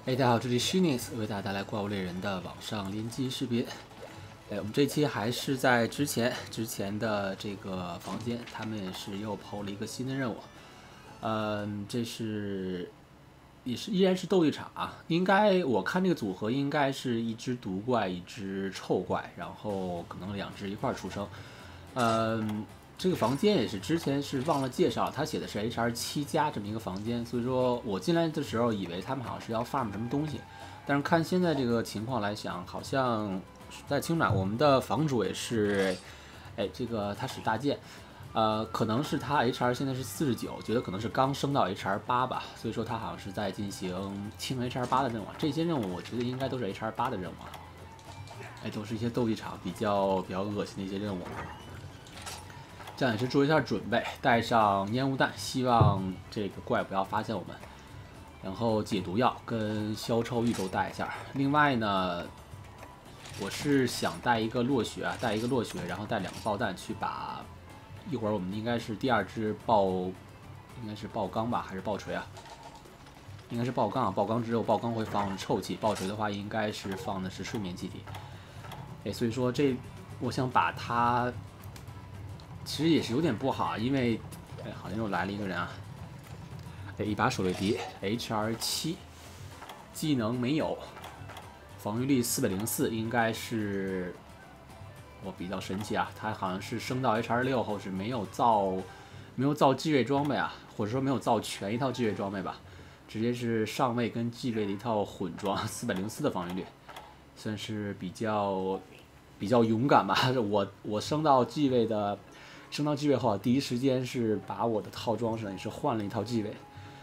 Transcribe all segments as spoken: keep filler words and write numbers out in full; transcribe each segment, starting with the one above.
哎，大家好，这里是 Shinix 为大家带来怪物猎人的网上联机视频。哎，我们这期还是在之前之前的这个房间，他们也是又抛了一个新的任务。嗯，这是也是依然是斗一场啊，应该我看这个组合应该是一只毒怪，一只臭怪，然后可能两只一块儿出生。嗯。这个房间也是之前是忘了介绍，他写的是 H R 七加这么一个房间，所以说我进来的时候以为他们好像是要 farm 什么东西，但是看现在这个情况来想，好像在清暖，我们的房主也是，哎，这个他使大剑，呃，可能是他 H R 现在是四十九，觉得可能是刚升到 H R 八吧，所以说他好像是在进行清 H R 八的任务，这些任务我觉得应该都是 H R 八的任务啊，哎，都是一些斗技场比较比较恶心的一些任务。这样也是做一下准备，带上烟雾弹，希望这个怪不要发现我们。然后解毒药跟消臭玉都带一下。另外呢，我是想带一个落雪，带一个落雪，然后带两个爆弹去把一会儿我们应该是第二只爆，应该是爆钢吧，还是爆锤啊？应该是爆钢啊！爆钢之后，爆钢会放臭气，爆锤的话应该是放的是睡眠气体。哎，所以说这我想把它。其实也是有点不好，因为，哎，好像又来了一个人啊！哎，一把手雷笛 ，H R 七，技能没有，防御力四百零四，应该是我比较神奇啊！他好像是升到 H R 六后是没有造，没有造继位装备啊，或者说没有造全一套继位装备吧，直接是上位跟继位的一套混装，四百零四的防御率，算是比较比较勇敢吧。我我升到继位的。升到继位后，第一时间是把我的套装上也是换了一套继位。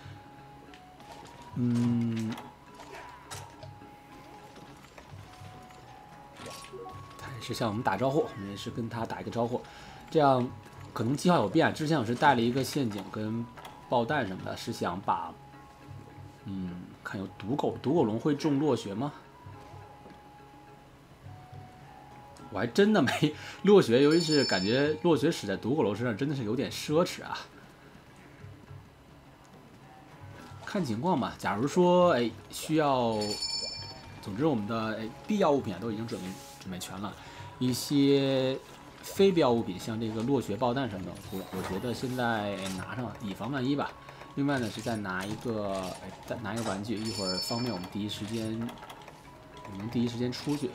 嗯，他也是向我们打招呼，我们也是跟他打一个招呼，这样可能计划有变。之前我是带了一个陷阱跟爆弹什么的，是想把，嗯，看有毒狗，毒狗龙会中落雪吗？我还真的没落雪，尤其是感觉落雪使在毒狗龙身上真的是有点奢侈啊。看情况吧，假如说哎需要，总之我们的哎必要物品都已经准备准备全了，一些非必要物品像这个落雪爆弹什么的，我我觉得现在拿上以防万一吧。另外呢是再拿一个哎再拿一个玩具，一会儿方便我们第一时间我们第一时间出去。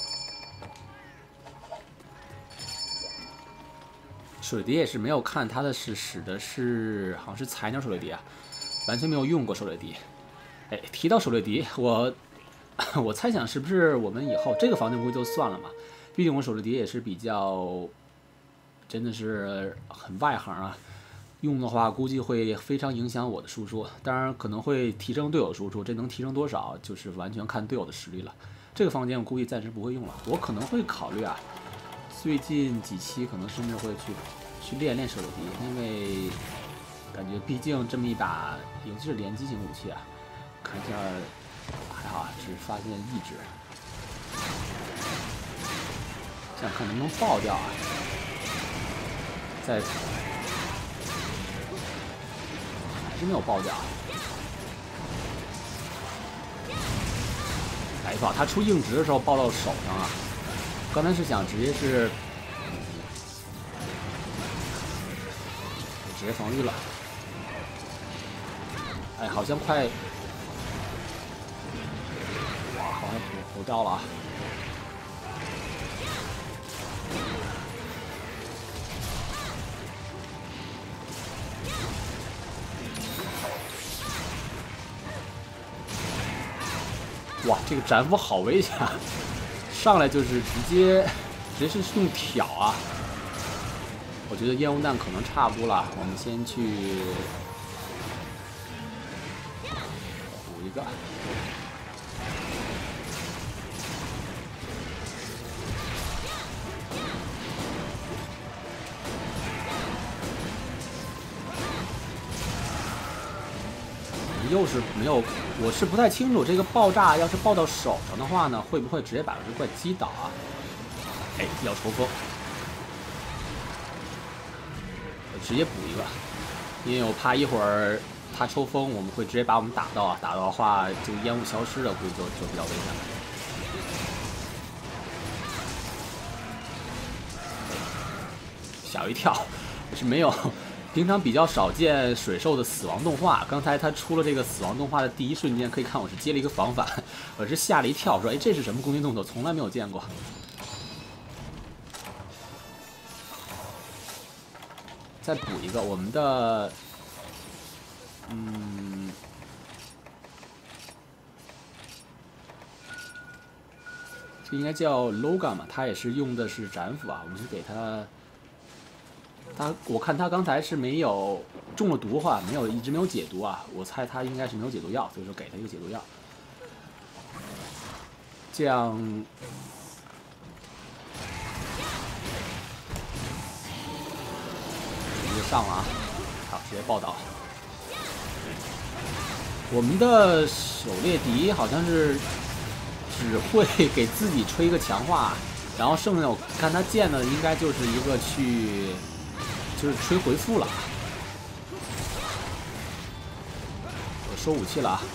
水碟也是没有看，它的是使的是好像是彩鸟手雷笛啊，完全没有用过手雷笛。哎，提到手雷笛，我我猜想是不是我们以后这个房间估计就算了嘛？毕竟我手雷笛也是比较真的是很外行啊，用的话估计会非常影响我的输出，当然可能会提升队友输出，这能提升多少就是完全看队友的实力了。这个房间我估计暂时不会用了，我可能会考虑啊。最近几期可能甚至会去去练练手雷笛，因为感觉毕竟这么一把，尤其是连击型武器啊，看一下还好啊，只发现一只，想看能不能爆掉啊！再还是没有爆掉啊！哎呀，他出硬直的时候爆到手上啊！刚才是想直接是直接防御了，哎，好像快，哇，好像补补到了啊！哇，这个斩斧好危险啊！上来就是直接，直接是用挑啊！我觉得烟雾弹可能差不多了，我们先去补一个。又是没有，我是不太清楚这个爆炸要是爆到手上的话呢，会不会直接把这怪击倒啊？哎，要抽风，我直接补一个，因为我怕一会儿他抽风，我们会直接把我们打到啊，打到的话，这个烟雾消失了，估计就就比较危险了。吓我一跳，是没有。平常比较少见水兽的死亡动画，刚才他出了这个死亡动画的第一瞬间，可以看我是接了一个防反，我是吓了一跳，说：“哎，这是什么攻击动作？从来没有见过。”再补一个，我们的，嗯，这应该叫 Logan 嘛，他也是用的是斩斧啊，我们是给他。他，我看他刚才是没有中了毒的话，没有一直没有解毒啊。我猜他应该是没有解毒药，所以说给他一个解毒药，这样直接上了啊！好，直接爆倒。我们的狩猎笛好像是只会给自己吹一个强化，然后剩下我看他见的应该就是一个去。就是吹回复了，我收武器了啊！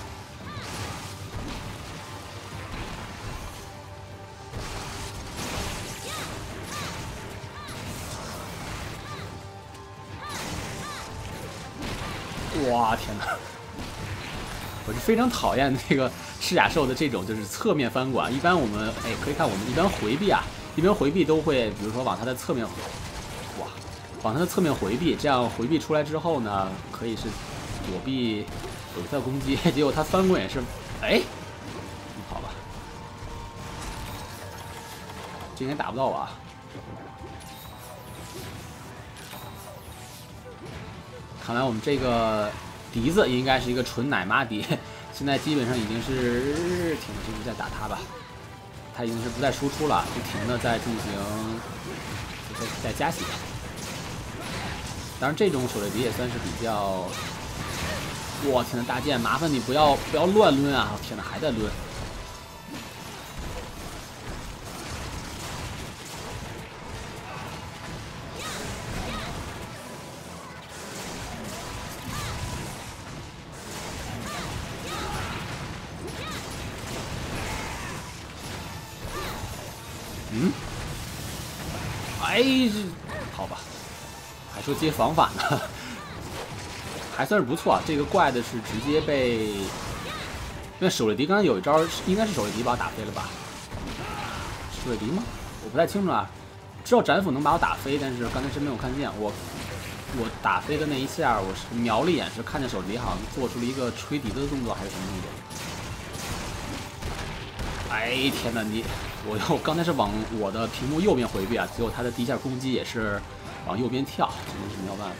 哇天哪！我是非常讨厌那个赤甲兽的这种就是侧面翻滚。一般我们哎可以看我们一般回避啊，一般回避都会比如说往它的侧面。往它的侧面回避，这样回避出来之后呢，可以是躲避躲避它的攻击。结果它翻滚也是，哎，好吧，这应该打不到我啊。看来我们这个笛子应该是一个纯奶妈笛，现在基本上已经是停了，继续再打它吧。它已经是不再输出了，不停的在进行在在加血。当然，这种狩猎笛也算是比较……我天呐，大剑，麻烦你不要不要乱抡啊！天呐，还在抡。嗯？哎，好吧。还说接防反呢，还算是不错啊。这个怪的是直接被，因为狩猎笛刚才有一招，应该是狩猎笛把我打飞了吧？狩猎笛吗？我不太清楚啊。知道斩斧能把我打飞，但是刚才真没有看见。我我打飞的那一下，我是瞄了一眼，是看见狩猎笛好像做出了一个吹笛子的动作，还是什么动作？哎天哪，你我又刚才是往我的屏幕右边回避啊，结果他的第一下攻击也是。往右边跳，真的是没有办法。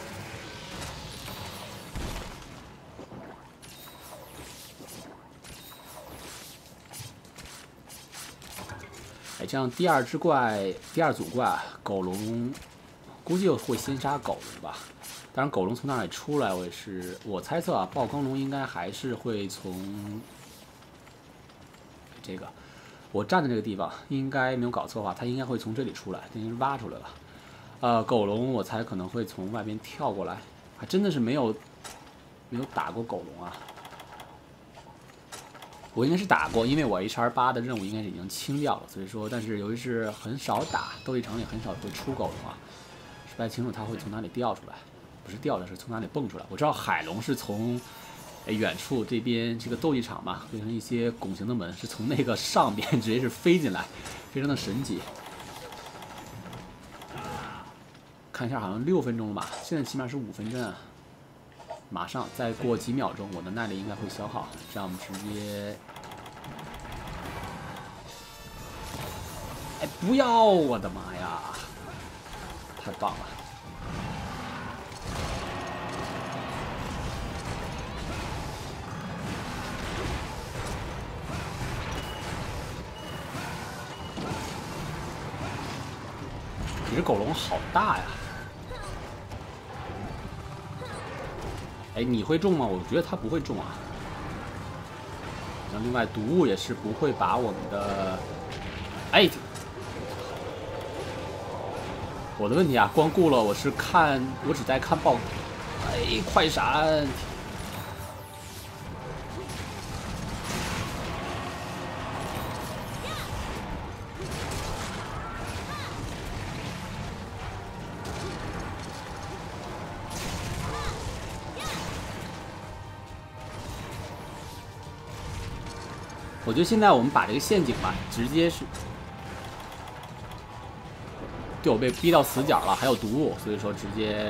哎，这样第二只怪，第二组怪狗龙，估计会先杀狗龙吧。当然，狗龙从哪里出来，我也是我猜测啊，暴光龙应该还是会从这个我站的这个地方，应该没有搞错的话，它应该会从这里出来，应该是挖出来了。呃，狗龙我猜可能会从外边跳过来，还真的是没有没有打过狗龙啊。我应该是打过，因为我 H R 八的任务应该是已经清掉了，所以说，但是由于是很少打，斗技场也很少会出狗龙啊，不太清楚它会从哪里掉出来，不是掉的是从哪里蹦出来。我知道海龙是从远处这边这个斗技场嘛，变成一些拱形的门，是从那个上边直接是飞进来，非常的神奇。看一下，好像六分钟了吧？现在起码是五分针啊！马上再过几秒钟，我的耐力应该会消耗，这样我们直接……哎，不要！我的妈呀！太棒了！你这狗笼好大呀！哎，你会中吗？我觉得它不会中啊。然后另外毒物也是不会把我们的，哎，我的问题啊，光顾了我是看，我只在看爆，哎，快闪！ 我觉得现在我们把这个陷阱吧，直接是，对我被逼到死角了，还有毒物，所以说直接，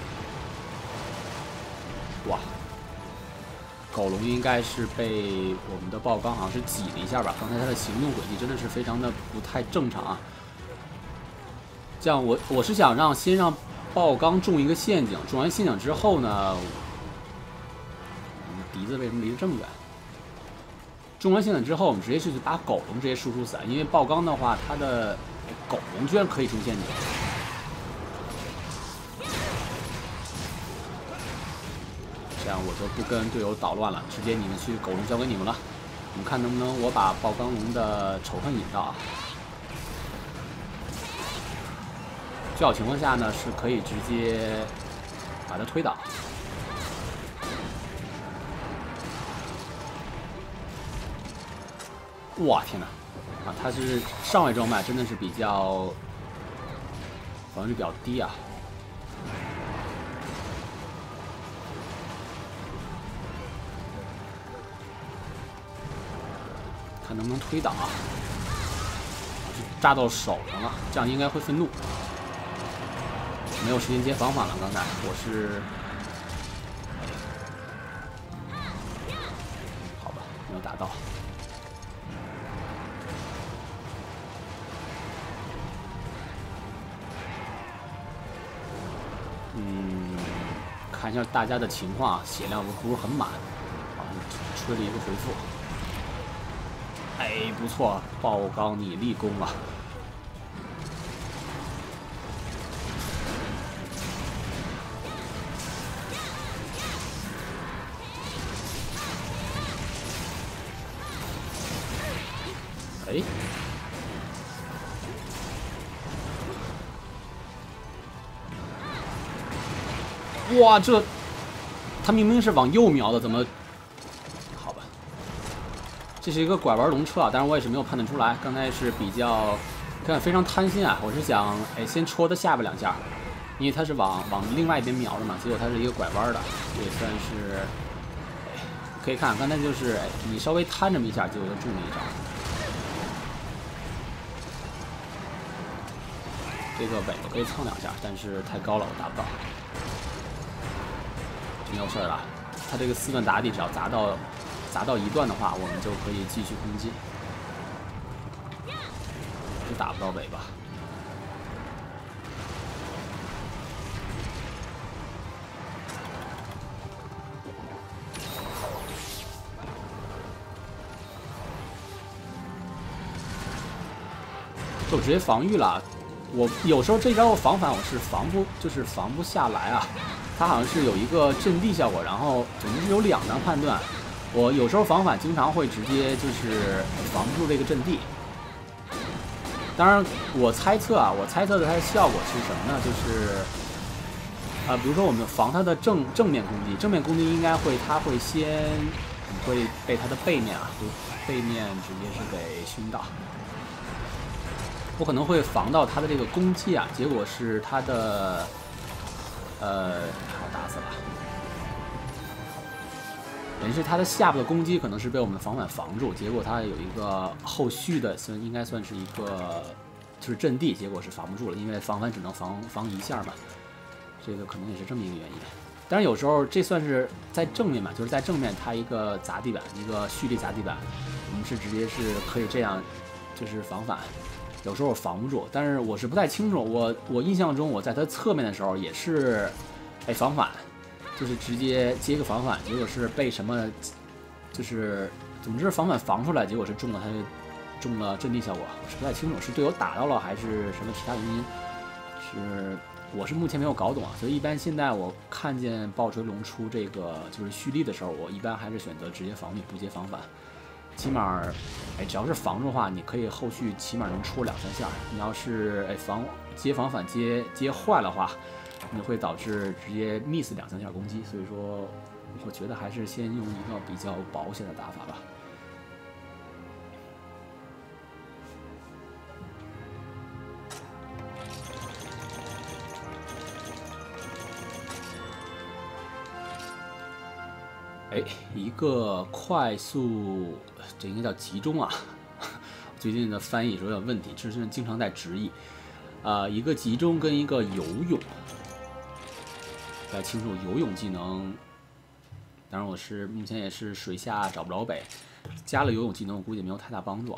哇，狗龙应该是被我们的爆缸好像是挤了一下吧，刚才它的行动轨迹真的是非常的不太正常啊。这样我我是想让先让爆缸中一个陷阱，中完陷阱之后呢，笛子为什么离得这么远？中完陷阱之后，我们直接去把狗龙直接输出死，因为爆缸的话，它的狗龙居然可以中陷阱。这样我就不跟队友捣乱了，直接你们去狗龙交给你们了。我们看能不能我把爆缸龙的仇恨引到啊？最好情况下呢，是可以直接把它推倒。哇天哪！啊，他是上位装备真的是比较防御率比较低啊。看能不能推倒啊！扎到手上了，这样应该会愤怒。没有时间接防反了，刚才我是。好吧，没有打到。嗯，看一下大家的情况，血量不是很满，啊，吹了一个回复。哎，不错，爆缸你立功了。哎，哇，这他明明是往右瞄的，怎么？好吧，这是一个拐弯龙车啊，但是我也是没有判断出来。刚才是比较，看非常贪心啊，我是想哎先戳他下巴两下，因为他是往往另外一边瞄的嘛，结果他是一个拐弯的，也算是。可以看，刚才就是哎你稍微摊这么一下，结果就中了一招。这个尾巴可以蹭两下，但是太高了，我达不到。没有事了，他这个四段打底，只要砸到砸到一段的话，我们就可以继续攻击。就打不到尾巴。就直接防御了。我有时候这招防反我是防不，就是防不下来啊。它好像是有一个阵地效果，然后总之是有两张判断。我有时候防反经常会直接就是防不住这个阵地。当然，我猜测啊，我猜测的它的效果是什么呢？就是啊、呃，比如说我们防它的正正面攻击，正面攻击应该会，它会先会被它的背面啊，就背面直接是给熏到。我可能会防到他的这个攻击啊，结果是他的，呃，好打死了。等于是他的下部的攻击可能是被我们防反防住，结果他有一个后续的，算应该算是一个就是阵地，结果是防不住了，因为防反只能防防一下嘛，这个可能也是这么一个原因。当然有时候这算是在正面嘛，就是在正面他一个砸地板，一个蓄力砸地板，我们是直接是可以这样，就是防反。有时候我防不住，但是我是不太清楚。我我印象中我在他侧面的时候也是，哎防反，就是直接接个防反，结果是被什么，就是总之防反防出来，结果是中了他中了阵地效果，我是不太清楚是队友打到了还是什么其他原因，是我是目前没有搞懂啊。所以一般现在我看见爆锤龙出这个就是蓄力的时候，我一般还是选择直接防御不接防反。起码，哎，只要是防住的话，你可以后续起码能出两三下。你要是哎防接防反接接坏的话，你会导致直接 miss 两三下攻击。所以说，我觉得还是先用一个比较保险的打法吧。哎， 哎，一个快速，这应该叫集中啊。最近的翻译有点问题，之前经常在直译。啊、呃，一个集中跟一个游泳，大家清楚游泳技能。当然，我是目前也是水下找不着北，加了游泳技能，我估计没有太大帮助啊。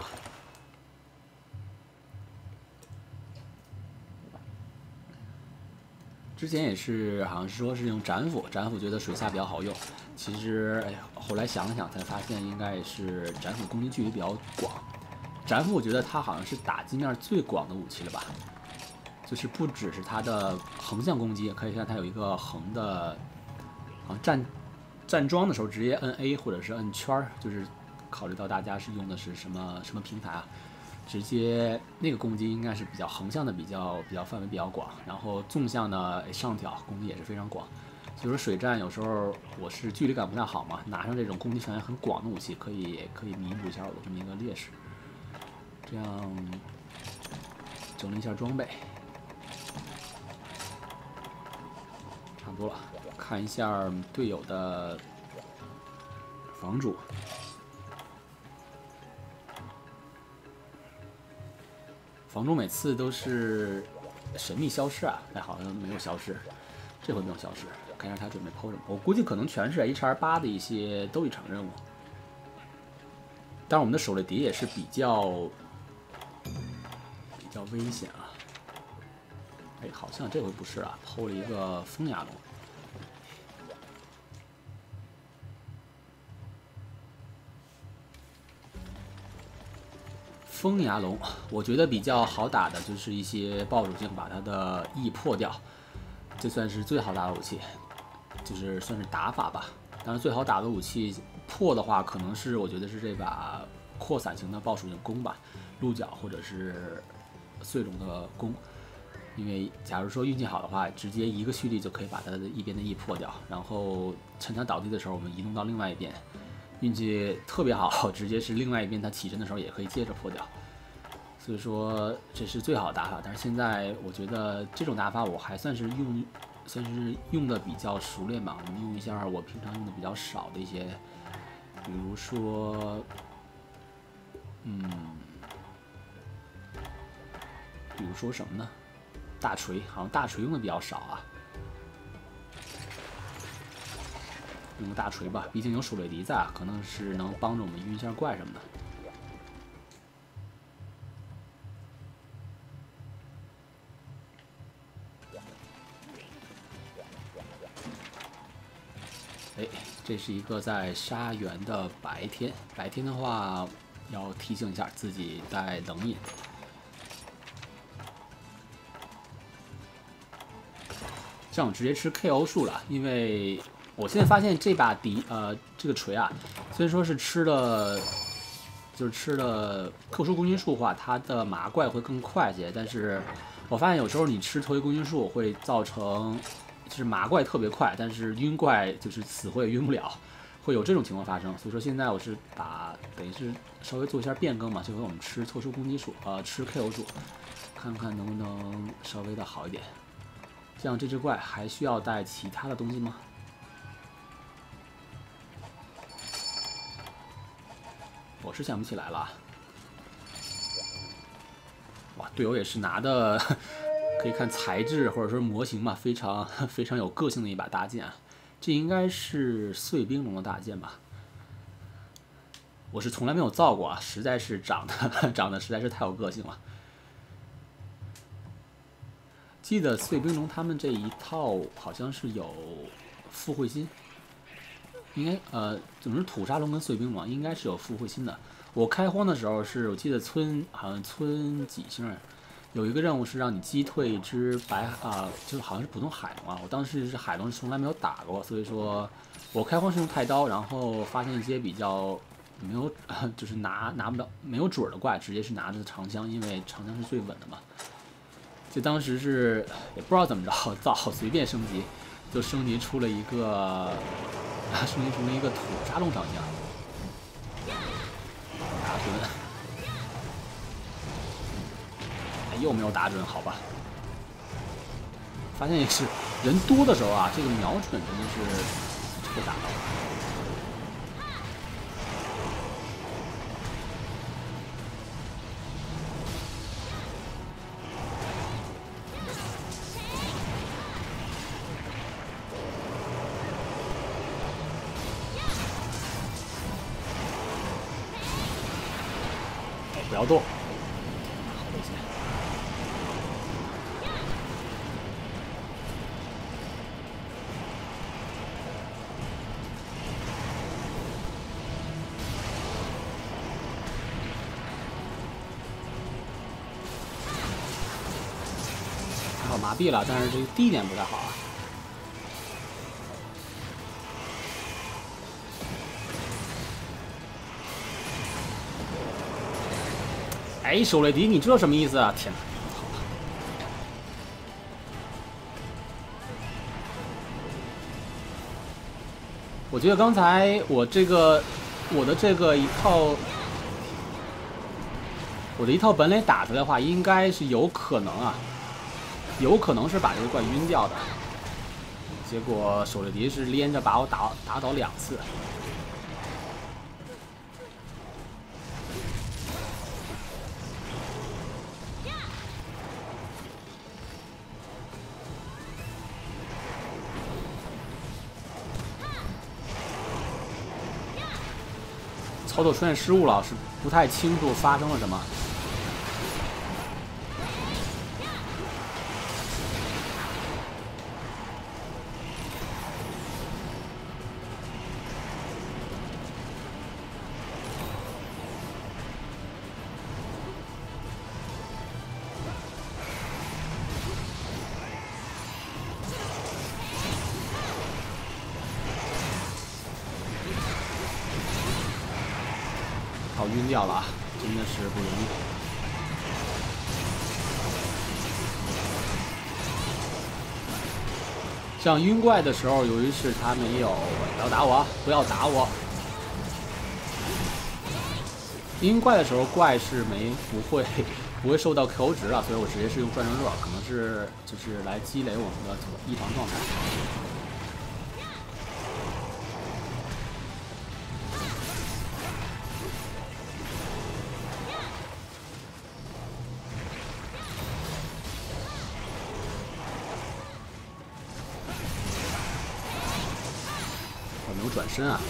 之前也是，好像是说是用斩斧，斩斧觉得水下比较好用。其实，哎呀，后来想了想，才发现应该是斩斧攻击距离比较广。斩斧我觉得它好像是打击面最广的武器了吧，就是不只是它的横向攻击，可以看它有一个横的，啊站站桩的时候直接摁 A 或者是摁圈儿，就是考虑到大家是用的是什么什么平台啊，直接那个攻击应该是比较横向的，比较比较范围比较广，然后纵向呢上挑攻击也是非常广。所以说水战有时候我是距离感不太好嘛，拿上这种攻击范围很广的武器，可以可以弥补一下我这么一个劣势。这样整理一下装备，差不多了。看一下队友的房主，房主每次都是神秘消失啊，哎，好像没有消失，这回没有消失。看一下他准备抛什么，我估计可能全是 H R 八的一些斗一场任务。当然，我们的狩猎蝶也是比较。比较危险啊！哎，好像这回不是啊，抛了一个风牙龙。风牙龙，我觉得比较好打的就是一些爆属性把它的 E 破掉，这算是最好打的武器，就是算是打法吧。当然，最好打的武器破的话，可能是我觉得是这把扩散型的爆属性弓吧，鹿角或者是。碎龙的弓，因为假如说运气好的话，直接一个蓄力就可以把它的一边的 E 破掉，然后趁它倒地的时候，我们移动到另外一边，运气特别好，直接是另外一边它起身的时候也可以接着破掉。所以说这是最好的打法，但是现在我觉得这种打法我还算是用，算是用的比较熟练吧。我们用一下我平常用的比较少的一些，比如说，嗯。比如说什么呢？大锤，好像大锤用的比较少啊。用个大锤吧，毕竟有狩猎笛在啊，可能是能帮助我们晕一下怪什么的。哎，这是一个在沙园的白天，白天的话要提醒一下自己带冷饮。这样直接吃 K O 数了，因为我现在发现这把笛呃这个锤啊，虽然说是吃了，就是吃了特殊攻击数的话，它的麻怪会更快些，但是我发现有时候你吃特殊攻击数会造成，就是麻怪特别快，但是晕怪就是死活也晕不了，会有这种情况发生。所以说现在我是把等于是稍微做一下变更嘛，这回我们吃特殊攻击数，呃吃 K O 数，看看能不能稍微的好一点。这样这只怪还需要带其他的东西吗？我是想不起来了。哇，队友也是拿的，可以看材质或者说模型嘛，非常非常有个性的一把大剑啊。这应该是碎冰龙的大剑吧？我是从来没有造过啊，实在是长得长得实在是太有个性了。记得碎冰龙他们这一套好像是有附会心，应该呃，怎么是土沙龙跟碎冰龙应该是有附会心的。我开荒的时候是我记得村好像村几星有一个任务是让你击退一只白啊、呃，就是好像是普通海龙啊。我当时是海龙从来没有打过，所以说我开荒是用太刀，然后发现一些比较没有就是拿拿不了没有准的怪，直接是拿着长枪，因为长枪是最稳的嘛。就当时是也不知道怎么着造，随便升级，就升级出了一个，升级出了一个土沙龙长枪，打准，哎，又没有打准，好吧。发现也是人多的时候啊，这个瞄准真的是会打到。 不要动，好危险。还好麻痹了，但是这个地点不太好啊。 哎，手雷迪，你这什么意思啊？天哪！我觉得刚才我这个我的这个一套，我的一套本垒打出来的话，应该是有可能啊，有可能是把这个怪晕掉的。结果手雷迪是连着把我打打倒两次。 操作出现失误了，是不太清楚发生了什么。好晕掉了啊，真的是不容易。像晕怪的时候，由于是他没有不要打我，不要打我。晕怪的时候，怪是没不会不会受到 K O 值了，所以我直接是用转转热，可能是就是来积累我们的异常状态。 没有转身啊！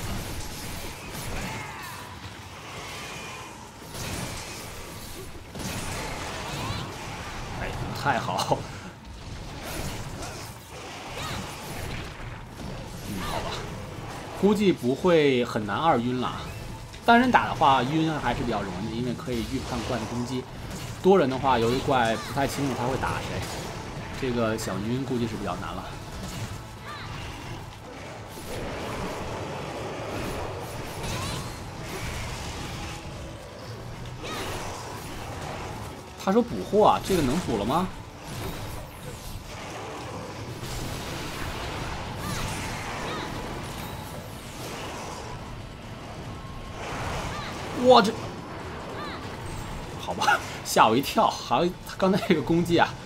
哎，太好！嗯，好吧，估计不会很难二晕了。单人打的话，晕还是比较容易的，因为可以预判怪的攻击。多人的话，由于怪不太清楚他会打谁，这个想晕估计是比较难了。 他说捕获啊，这个能捕了吗？哇，这好吧，吓我一跳，还有他刚才这个攻击啊！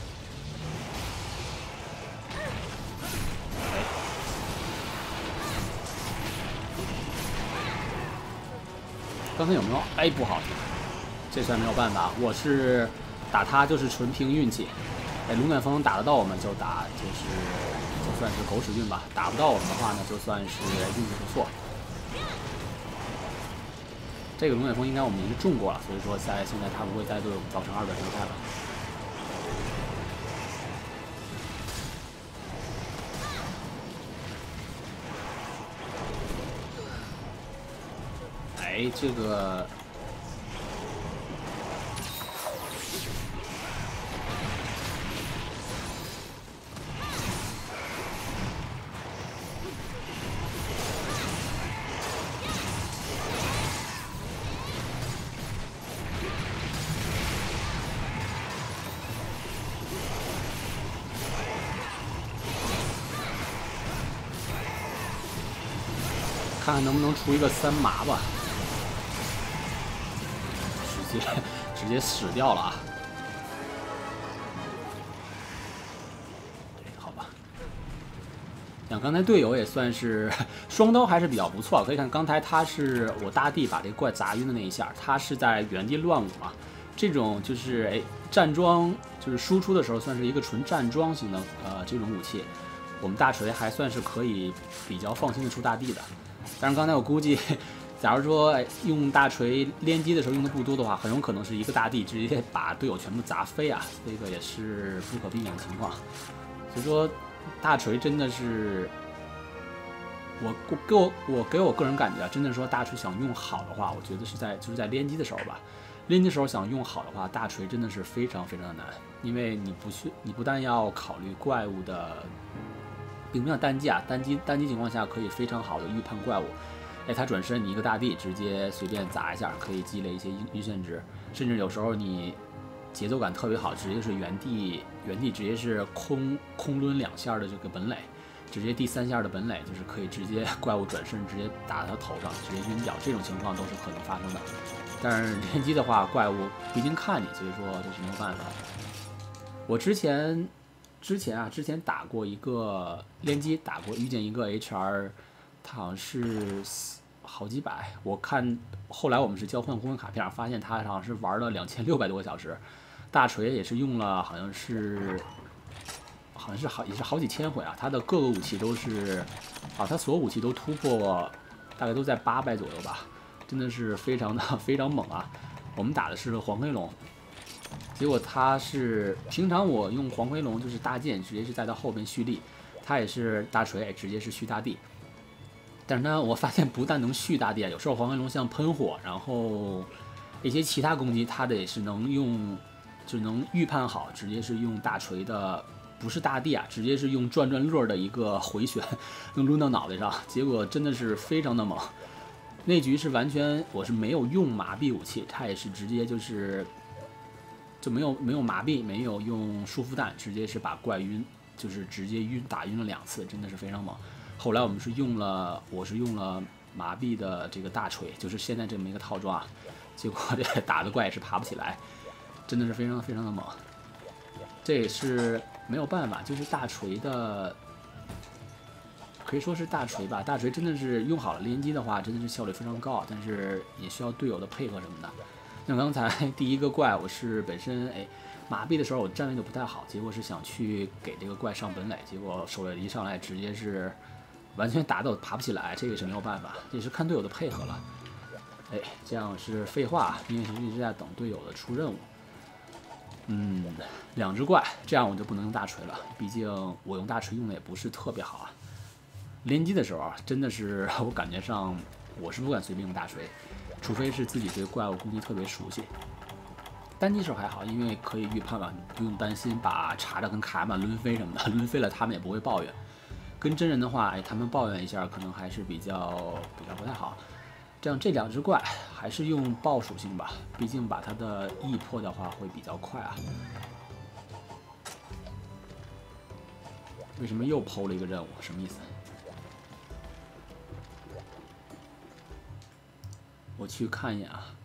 刚才有没有？哎，不好。 这算没有办法，我是打他就是纯凭运气。哎，龙卷风打得到我们就打，就是就算是狗屎运吧；打不到我们的话呢，就算是运气不错。这个龙卷风应该我们已经中过了，所以说在现在它不会再对我们造成二转伤害了。哎，这个。 看看能不能出一个三麻吧，直接直接死掉了啊！好吧，像刚才队友也算是双刀还是比较不错，可以看刚才他是我大地把这个怪砸晕的那一下，他是在原地乱舞嘛，这种就是哎站桩就是输出的时候算是一个纯站桩型的呃这种武器，我们大锤还算是可以比较放心的出大地的。但是刚才我估计， 假如说哎用大锤连击的时候用的不多的话，很有可能是一个大地直接把队友全部砸飞啊，这个也是不可避免的情况。所以说，大锤真的是我我给我我给我个人感觉啊，真的说大锤想用好的话，我觉得是在就是在连击的时候吧。连击时候想用好的话，大锤真的是非常非常的难，因为你不去，你不但要考虑怪物的，并不像单机啊，单机单机情况下可以非常好的预判怪物，哎，他转身你一个大地直接随便砸一下，可以积累一些晕眩值，甚至有时候你节奏感特别好，直接是原地原地直接是空空抡两下的这个本垒，直接第三下的本垒就是可以直接怪物转身直接打到他头上，直接晕掉，这种情况都是可能发生的。但是连击的话，怪物毕竟看你，所以说这是没有办法。我之前之前啊，之前打过一个连击，打过遇见一个 H R， 他好像是好几百。我看后来我们是交换公文卡片，发现他好像是玩了两千六百多个小时，大锤也是用了好像是好像是好也是好几千回啊。他的各个武器都是啊，他所有武器都突破，大概都在八百左右吧。真的是非常的非常猛啊！我们打的是黄飞龙，结果他是平常我用黄飞龙就是大剑直接是在他后边蓄力，他也是大锤直接是蓄大地。但是呢，我发现不但能蓄大地，有时候黄飞龙像喷火，然后一些其他攻击，他的也是能用，就能预判好，直接是用大锤的，不是大地啊，直接是用转转乐的一个回旋，能抡到脑袋上，结果真的是非常的猛。那局是完全我是没有用麻痹武器，他也是直接就是就没有没有麻痹，没有用束缚弹，直接是把怪晕，就是直接晕打晕了两次，真的是非常猛。后来我们是用了，我是用了麻痹的这个大锤，就是现在这么一个套装啊，结果这打的怪也是爬不起来，真的是非常非常的猛。这也是没有办法，就是大锤的。可以说是大锤吧，大锤真的是用好了连击的话，真的是效率非常高，但是也需要队友的配合什么的。像刚才第一个怪，我是本身哎麻痹的时候我站位就不太好，结果是想去给这个怪上本垒，结果手雷一上来直接是完全打到爬不起来，这个是没有办法，也是看队友的配合了。哎，这样是废话，因为是一直在等队友的出任务。嗯，两只怪，这样我就不能用大锤了，毕竟我用大锤用的也不是特别好啊。连击的时候啊，真的是我感觉上我是不敢随便用大锤，除非是自己对怪物攻击特别熟悉。单击时候还好，因为可以预判嘛，你不用担心把查查跟卡玛抡飞什么的，抡飞了他们也不会抱怨。跟真人的话，哎，他们抱怨一下可能还是比较比较不太好。这样这两只怪还是用爆属性吧，毕竟把它的 E 破的话会比较快啊。为什么又抛了一个任务？什么意思？我去看一眼啊。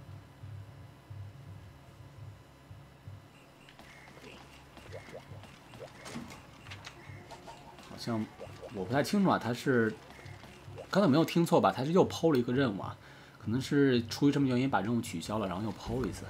好像我不太清楚啊，他是刚才没有听错吧？他是又抛了一个任务啊，可能是出于什么原因把任务取消了，然后又抛了一次。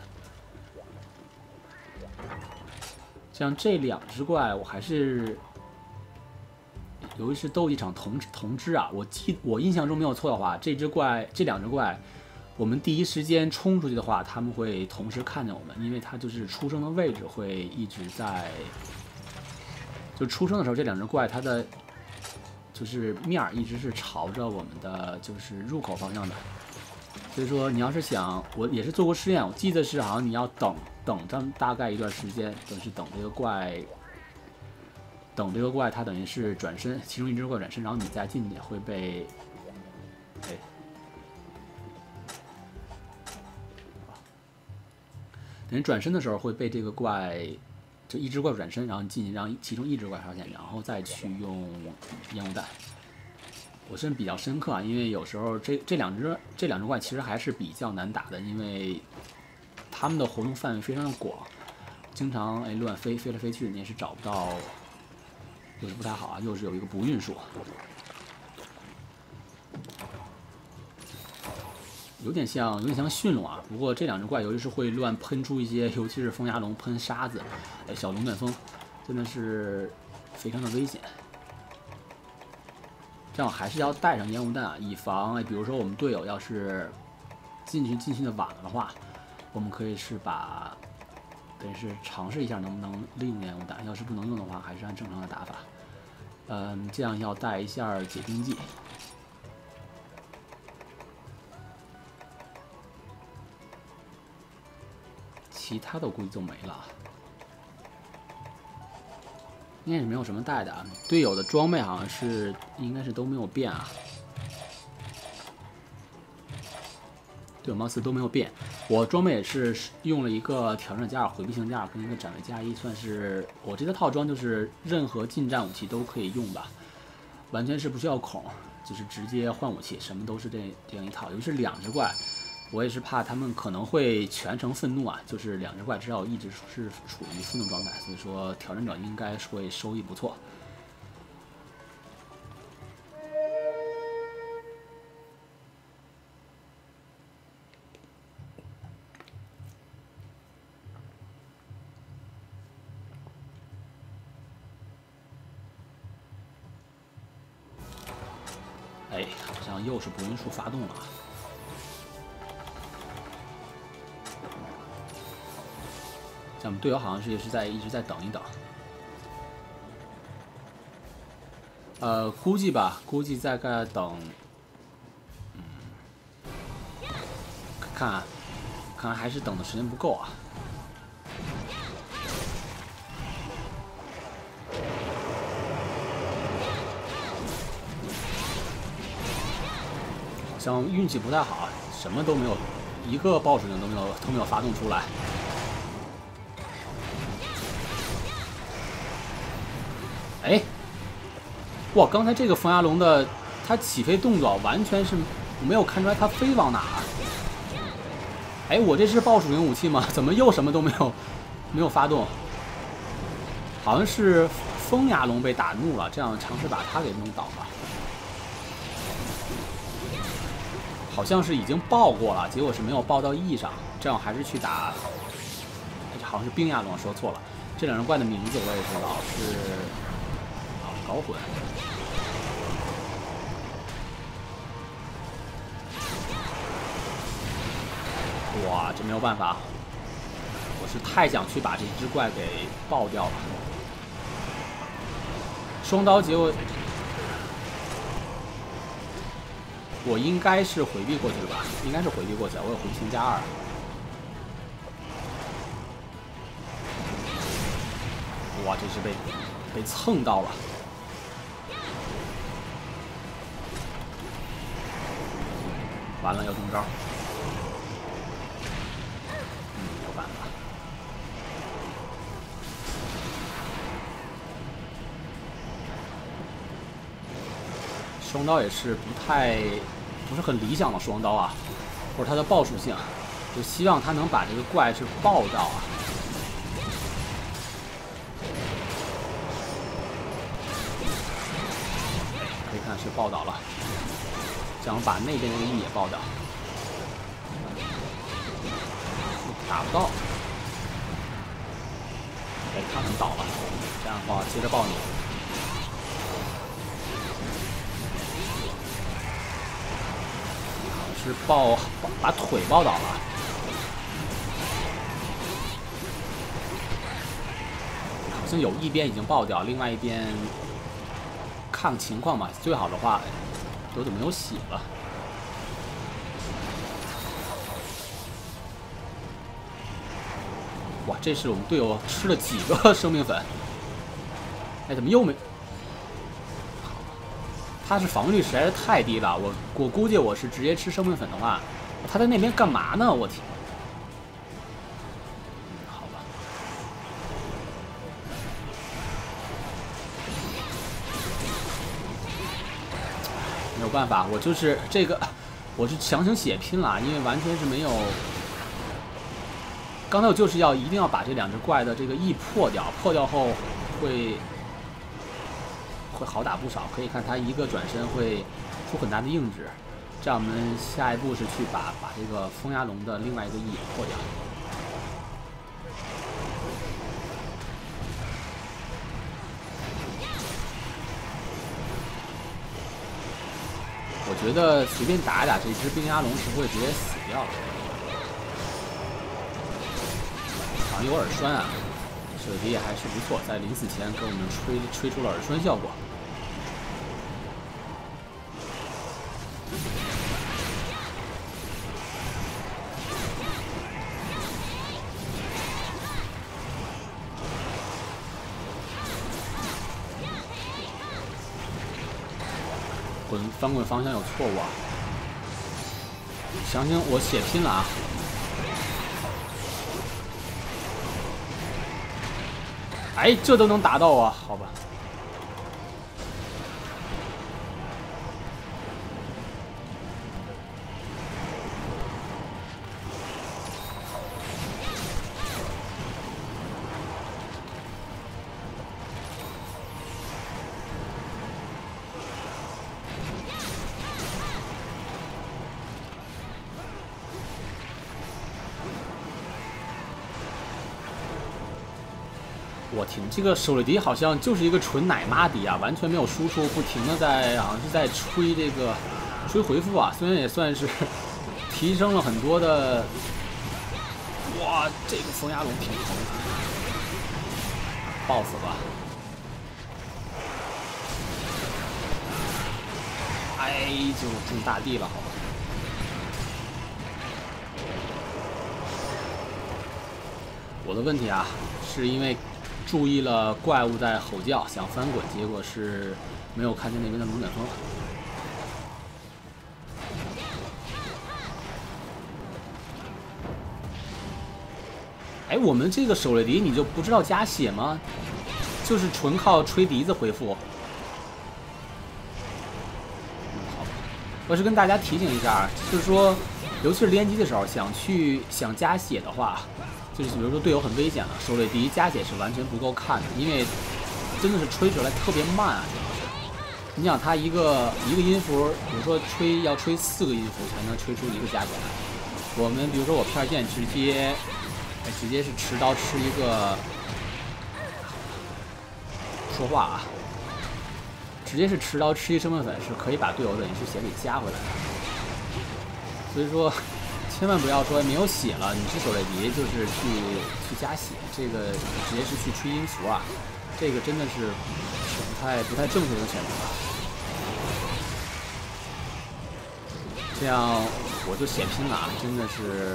像这两只怪，我还是由于是斗一场同同支啊，我记我印象中没有错的话，这只怪这两只怪，我们第一时间冲出去的话，他们会同时看见我们，因为它就是出生的位置会一直在，就出生的时候这两只怪它的就是面儿一直是朝着我们的就是入口方向的，所以说你要是想，我也是做过试验，我记得是好像你要等等这么大概一段时间，等是等这个怪。等这个怪，它等于是转身，其中一只怪转身，然后你再进去会被，哎，等于转身的时候会被这个怪，就一只怪转身，然后你进去让其中一只怪发现，然后再去用烟雾弹。我是比较深刻啊，因为有时候这这两只这两只怪其实还是比较难打的，因为它们的活动范围非常的广，经常哎乱飞，飞来飞去，你也是找不到。又是不太好啊，又是有一个不运数，有点像有点像驯龙啊。不过这两只怪由于是会乱喷出一些，尤其是风牙龙喷沙子，哎，小龙卷风，真的是非常的危险。 这样还是要带上烟雾弹啊，以防哎，比如说我们队友要是进去进去的晚了的话，我们可以是把等于是尝试一下能不能利用烟雾弹，要是不能用的话，还是按正常的打法。嗯，这样要带一下解冰剂。其他的我估计就没了。应该是没有什么带的啊，队友的装备好像是应该是都没有变啊，队友貌似都没有变。我装备也是用了一个挑战加二回避性加二跟一个斩位加一，算是我这个套装就是任何近战武器都可以用吧，完全是不需要孔，就是直接换武器，什么都是这这样一套。尤其是两只怪，我也是怕他们可能会全程愤怒啊，就是两只怪只要一直是处于愤怒状态，所以说挑战者应该会收益不错。哎，好像又是博云术发动了。像我们队友好像是也是在一直在等一等，呃，估计吧，估计大概等，嗯，看看，看来还是等的时间不够啊。好像运气不太好，什么都没有，一个爆水晶都没有都没有发动出来。哎，哇！刚才这个冯牙龙的它起飞动作完全是没有看出来它飞往哪儿。哎，我这是爆属性武器吗？怎么又什么都没有没有发动？好像是风牙龙被打怒了，这样尝试把它给弄倒了。好像是已经爆过了，结果是没有爆到 E 上，这样还是去打。好像是冰牙龙，说错了。这两只怪的名字我也知道是。搞混！哇，这没有办法，我是太想去把这只怪给爆掉了。双刀结果，我应该是回避过去了吧？应该是回避过去了，我有回避性加二。哇，这是被被蹭到了。完了，要中招。嗯，没有办法。双刀也是不太不是很理想的双刀啊，或者它的爆属性，就希望它能把这个怪是爆到啊。可以看是爆倒了。想把那边那个 E 也爆掉，打不到。哎，他们倒了，这样的话接着爆你。好像是爆把腿爆倒了。好像有一边已经爆掉，另外一边看情况吧，最好的话。有点没有血了，哇！这是我们队友吃了几个生命粉？哎，怎么又没？他是防御力实在是太低了，我我估计我是直接吃生命粉的话，他在那边干嘛呢？我天！好吧。没有办法，我就是这个，我是强行血拼了，因为完全是没有。刚才我就是要一定要把这两只怪的这个 E 破掉，破掉后会会好打不少。可以看他一个转身会出很大的硬直，这样我们下一步是去把把这个风牙龙的另外一个 E 也破掉。 觉得随便打一打这只冰压龙是不会直接死掉的。好像有耳栓啊，手敌也还是不错，在临死前给我们吹吹出了耳栓效果。滚翻滚方向有错误啊！详情我血拼了啊！哎，这都能打到啊？好吧。我天，这个手雷敌好像就是一个纯奶妈敌啊，完全没有输出，不停的在好像是在吹这个吹回复啊，虽然也算是提升了很多的。哇，这个风压龙挺疼，爆死吧！哎，就中大地了，好吧。我的问题啊，是因为注意了怪物在吼叫，想翻滚，结果是没有看见那边的龙卷风。哎，我们这个手雷敌你就不知道加血吗？就是纯靠吹笛子回复。嗯，好吧。我是跟大家提醒一下，就是说，尤其是联机的时候，想去想加血的话。就是比如说队友很危险了，手雷敌加血是完全不够看的，因为真的是吹出来特别慢啊，主要是。你想他一个一个音符，比如说吹要吹四个音符才能吹出一个加血来。我们比如说我片剑直接，哎，直接是持刀吃一个，说话啊，直接是持刀吃一生命粉是可以把队友等于是血给加回来的。所以说。千万不要说没有血了，你是手雷敌就是去去加血，这个直接是去吹音符啊，这个真的是不太不太正确的选择。这样我就血拼了啊，真的是。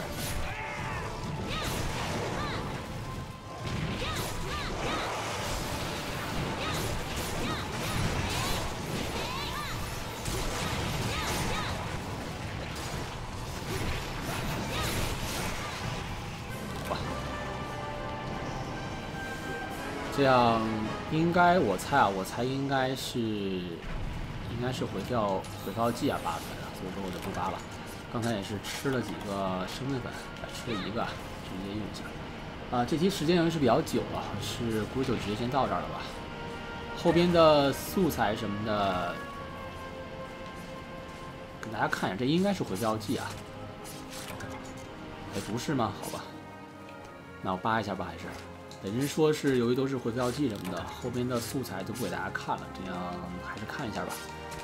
这样应该，我猜啊，我猜应该是，应该是回跳回跳技啊扒出来的，所以说我就不扒了。刚才也是吃了几个生命粉，吃了一个，直接用一下。啊，这题时间由于是比较久了，是估计就直接先到这儿了吧。后边的素材什么的，给大家看一下，这应该是回跳技啊。哎，不是吗？好吧，那我扒一下吧，还是。本身说是由于都是回票技什么的，后边的素材就不给大家看了，这样还是看一下吧。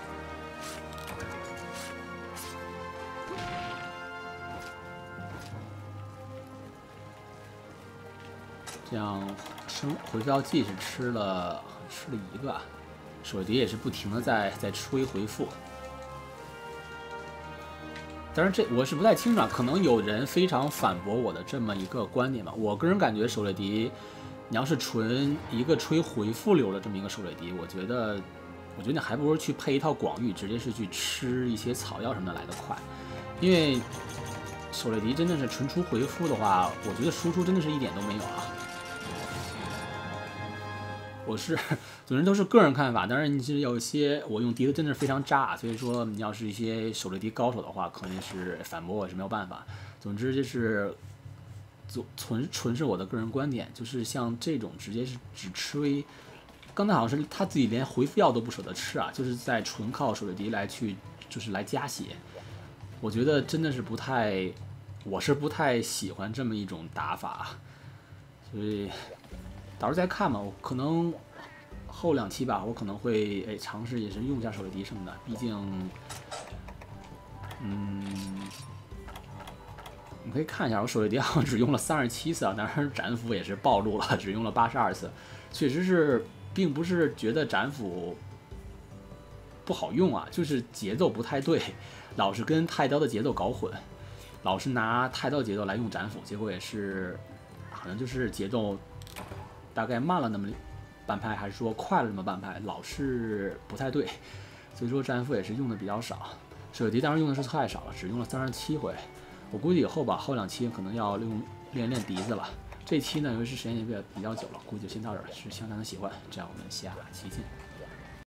这样生回票技是吃了吃了一个，手碟也是不停的在在吹回复。当然这我是不太清楚，可能有人非常反驳我的这么一个观点吧。我个人感觉手雷敌，你要是纯一个吹回复流的这么一个手雷敌，我觉得，我觉得你还不如去配一套广域，直接是去吃一些草药什么的来得快。因为手雷敌真的是纯出回复的话，我觉得输出真的是一点都没有啊。我是，总之都是个人看法。当然，你是有一些我用笛子真的是非常渣，所以说你要是一些手雷敌高手的话，肯定是反驳我是没有办法。总之就是，纯纯是我的个人观点，就是像这种直接是只吹，刚才好像是他自己连回复药都不舍得吃啊，就是在纯靠手雷敌来去就是来加血。我觉得真的是不太，我是不太喜欢这么一种打法，所以。到时候再看吧，我可能后两期吧，我可能会哎尝试也是用一下手雷敌什么的，毕竟嗯，你可以看一下，我手雷碟好像只用了三十七次啊，当然斩斧也是暴露了，只用了八十二次，确实是，并不是觉得斩斧不好用啊，就是节奏不太对，老是跟太刀的节奏搞混，老是拿太刀节奏来用斩斧，结果也是，可能就是节奏大概慢了那么半拍，还是说快了那么半拍，老是不太对，所以说斩斧也是用的比较少。手雷碟当然用的是太少了，只用了三十七回。我估计以后吧，后两期可能要用练练笛子了。这期呢，由于是时间也比较比较久了，估计就先到这儿。是希望大家喜欢，这样我们下期见。